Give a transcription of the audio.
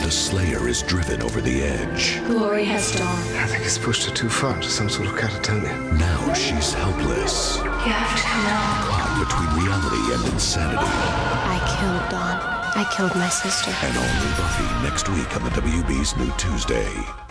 the Slayer is driven over the edge. Glory has dawned. I think he's pushed her too far to some sort of catatonia. Now she's helpless. You have to come out. Caught between reality and insanity. I killed Dawn. I killed my sister. And all new Buffy next week on the WB's new Tuesday.